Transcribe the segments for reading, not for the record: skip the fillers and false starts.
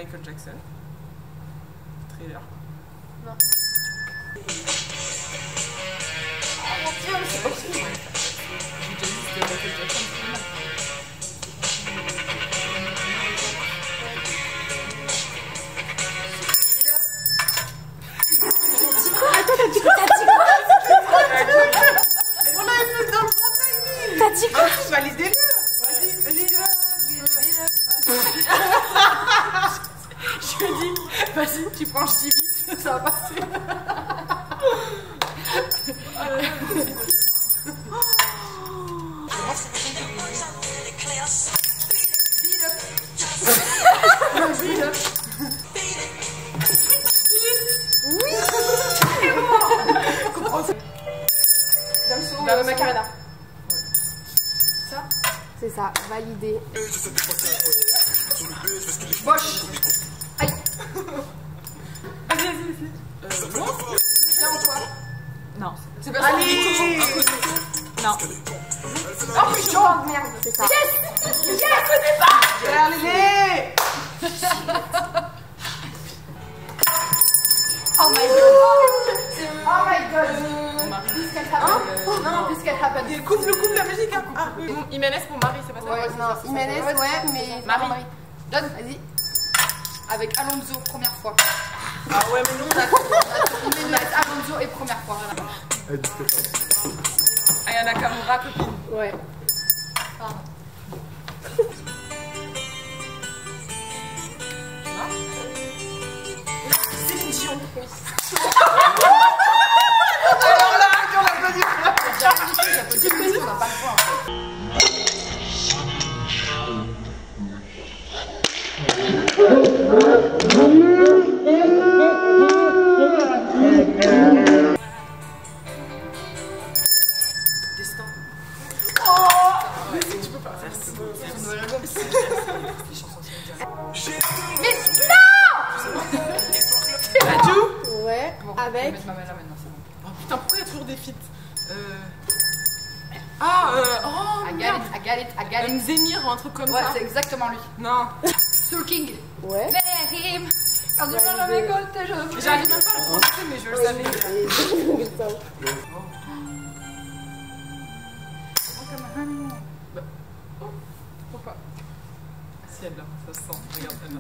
Michael Jackson. Thriller. Non. Oh mon dieu, mais c'est horrible. J'ai déjà dit c'était Michael Jackson. Attends, t'as dit quoi? On a fait dans le bon timing. T'as dit quoi? Validez-le. Vas-y. Je lui dis, vas-y, tu prends vite, ça va passer. Dans le Macarena. Ça? C'est ça, validé. Bosch. Aïe. Vas-y. Moi? Viens en toi. Non. C'est pas ça. Allez. Non. Oh putain, merde. C'est ça. Yes. Je la connais pas. Allez. Oh my god. Oh my god. Puisqu'elle happen. Non, puisqu'elle happen. Coupe la musique. Hein. Ah, Jiménez pour Marie, c'est pas ça? Ouais, non, Jiménez, ouais, mais. Marie. Donne, vas-y. Avec Alonso, première fois. Ah ouais, mais nous on a Jiménez, Alonso et première fois. Ayana Kamura, copine. Ouais. Pardon. Céline Dion. Alors là, on l'a pas dit. On n'a pas le choix en fait. Destin. Oh ouais, tu peux pas faire ça. C'est un nouvel album. Les chansons Mais non! Adjou. Ouais, Bon, avec. Je vais mettre ma main là maintenant, c'est bon. Oh putain, pourquoi il y a toujours des feats? Oh merde. Agalit. Zemir ou un truc comme Ouais, ça. c'est exactement lui. Non. Soul King. Ouais. Merim. Quand tu manges avec tes jeux. J'arrive même pas à le prononcer, mais je le savais. Pourquoi? Si elle là, ça se sent. Regarde elle là.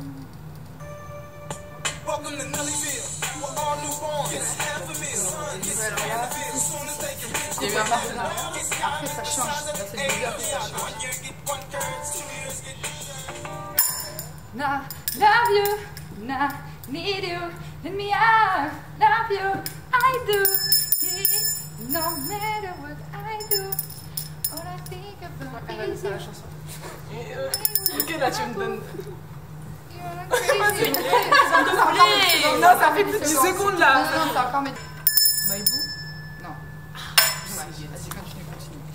Il y a eu un partenariat. Après, ça change. Là, c'est le début, après, ça change. Nah, love you. Nah, need you. Let me out. Love you. I do. No matter what I do. All I think about is you. Ok, là tu me donnes. You're crazy. Non, ça fait plus de 10 secondes là. Non, c'est encore mes... Maïbou? Non. Vas-y, continue.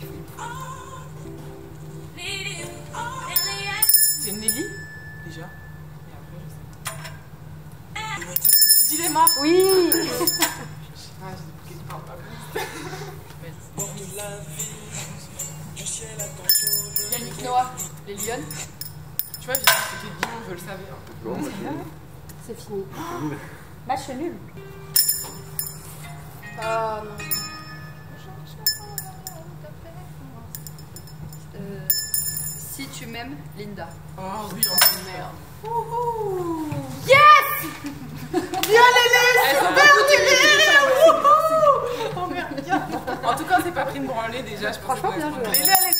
C'est Nelly déjà. Et après, je sais. Dilemma. Oui. Ah, je parle pas plus. Yannick Noah, les Lyonnes. Tu vois, j'ai dit que c'était Dion, je le savais. Hein. C'est fini. Match nul. Non. Si tu m'aimes, Linda. Oh oui, en merde. Yes! Bien les Oh merde, bien. En tout cas, on s'est pas pris de branler déjà. Je pense Franchement, bien joué. Lélé, elle est